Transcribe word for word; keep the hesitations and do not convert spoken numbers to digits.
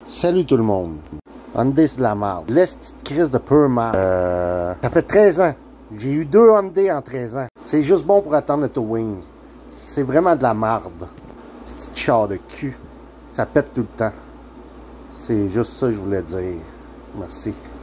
Salut tout le monde. Hyundai, c'est de la merde. Laisse petite crise de peu mal. Euh, ça fait treize ans. J'ai eu deux Hyundai en treize ans. C'est juste bon pour attendre le towing. C'est vraiment de la merde. Ce petit char de cul. Ça pète tout le temps. C'est juste ça que je voulais dire. Merci.